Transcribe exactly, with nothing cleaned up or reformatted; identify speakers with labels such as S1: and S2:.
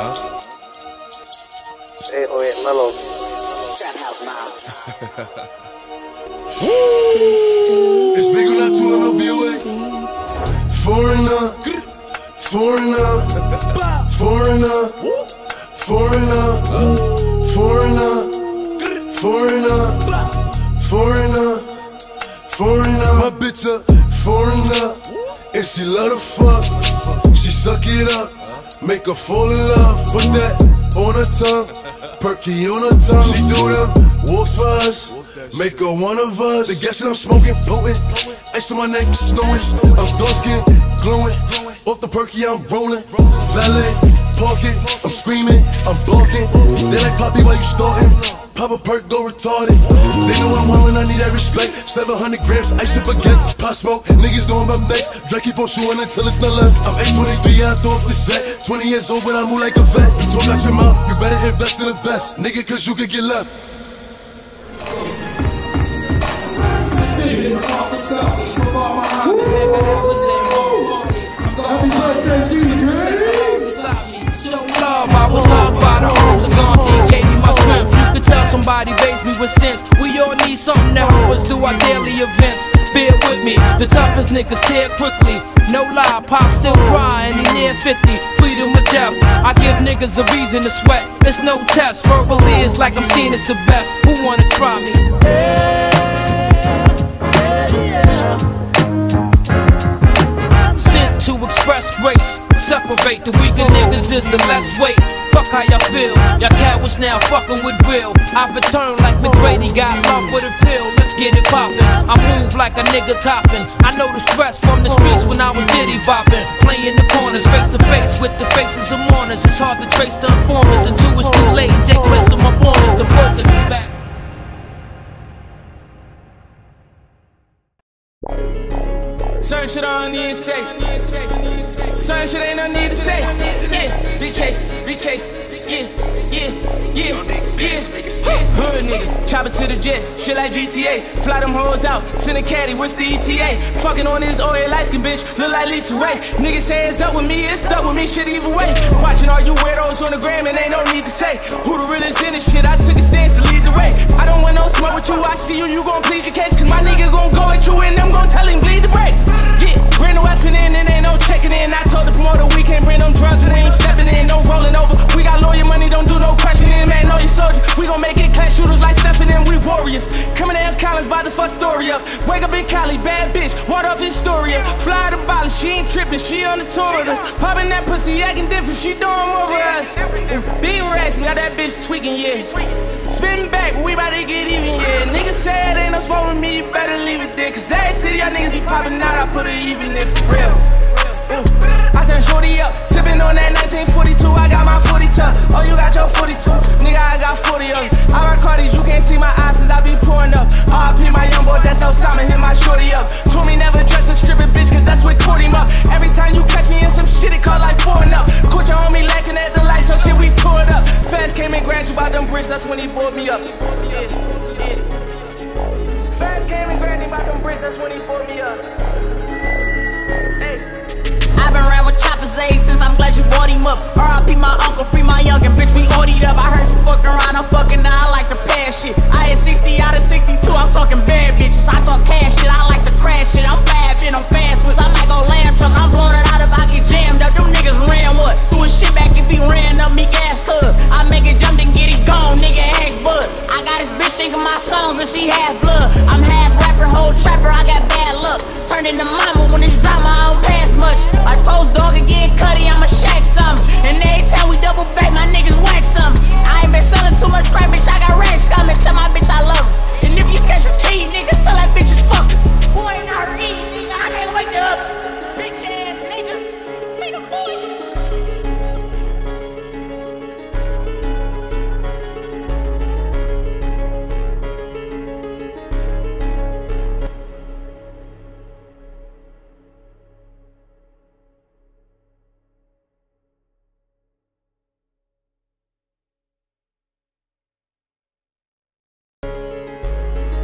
S1: Huh?
S2: eight oh eight Mellow.
S3: Trap House Mom.
S4: It's big on that two L B O A. Foreigner, foreigner, foreigner, foreigner, foreigner, foreigner, foreigner, foreigner. My bitch a foreigner, and she love to fuck. She suck it up, make her fall in love. Put that on her tongue, perky on her tongue. She do them walks for us, make her one of us. The gas that I'm smoking, potent, ice on my neck, snowing. I'm dark skin, glowing, off the perky I'm rolling. Valet, park it, I'm screaming, I'm barking. They like Poppy while you starting. Pop a perk, go retarded. They know I'm wildin', I need that respect. seven hundred grams, ice and baguettes. Pot smoke, niggas doing my next. Drake keep on shooting until it's not left. I'm eight twenty-three, I throw up the set. twenty years old, but I move like a vet. You talk out your mouth, you better invest in a vest. Nigga, cause you could get left.
S5: Happy birthday, G-Dre!
S6: I was hung by the arms of God, He gave me my strength. You could tell somebody raised me with sense. We all need something to help us do our daily events. Bear with me, the toughest niggas tear quickly. No lie, Pop still crying, he near fifty. Freedom or death, I give niggas a reason to sweat. It's no test, verbally it's like I'm seen as the best. Who wanna try me? Sent to express grace. Separate the weaker niggas is the less weight. Fuck how y'all feel. Y'all cowards now fucking with real. I've returned like McGrady, got love with a pill. Let's get it poppin'. I move like a nigga toppin'. I know the stress from the streets when I was diddy boppin'. Playing the corners, face to face with the faces of mourners. It's hard to trace the informers until it's too late. Jake plays on my corners, the focus is back.
S7: Certain shit I don't need to say. Certain shit ain't no need to say. Yeah, big case, big case. Yeah, yeah, yeah, yeah. Hood nigga, chop it to the jet, shit like G T A. Fly them hoes out, send a caddy, what's the E T A? Fucking on this oil light skin bitch, look like Lisa Ray. Niggas say it's up with me, it's stuck with me, shit either way. Watching all you weirdos on the gram and ain't no need to say who the realest in this shit. I took a stance to lead the way. I don't want no smoke with you, I see you, you gon' plead your case. Cause my nigga gon' go at you and them gon' tell him bleed the brakes. Yeah, bring the weapon in and ain't no checking in. I told the promoter we can't bring them drugs, we ain't stepping in, no rolling over. We got lawyer money, don't do no questioning, man, know your soldier. We gon' make it clash shooters like Stephen and we warriors. Coming down Collins, bout to fuck story up. Wake up in Cali, bad bitch, water off Historia. Fly the bottle, she ain't tripping, she on the tour with us. Popping that pussy, acting different, she doing more for us. Big racks, got that bitch tweaking, yeah. Spitting back, we bout to get even, yeah. Niggas say it ain't no smoke with me, you better leave it there. Cause every city y'all niggas be popping out, I put it even if for real. Ooh. I turn shorty up, sippin' on that nineteen forty-two, I got my forty tuck. Oh, you got your forty-two, nigga, I got forty of them. I rock Cardi's, you can't see my eyes cause I be pouring up. R I P my young boy, that's how Simon hit my shorty up. Told me never dress a strippin' bitch cause that's what caught him up. Every time you catch me in some shit, it call like pouring up. Caught your homie lacking at the light, so shit, we tore it up. Fast came and grabbed you by them bricks, that's when he bought me up. Fast came and grabbed you by them bricks, that's when he bought me up. Hey.
S3: I've been around with choppers A since I'm glad you bought him up. R I P my uncle, free my youngin', bitch, we O D'd up. I heard you fucked around, I'm fucking now, I like to pass shit. I hit sixty out of sixty-two, I'm talking bad bitches. I talk cash shit, I like to crash shit. I'm fab in, I'm fast with, I might go lamb truck. I'm blowing it out if I get jammed up. Them niggas ran what? Threw his shit back if he ran up me gas hood. I make it jump and get it gone, nigga, ask bud. I got this bitch singing my songs and she half blood. I'm half rapper, whole trapper, I got bad luck. Turned into mama when it's drama, I don't pass much. Like post dog and get cutty, I'ma shack something. And every time we double back, my niggas whack something. I ain't been selling too much crap, bitch, I got racks coming. Tell my bitch I love her. And if you catch a cheat, nigga,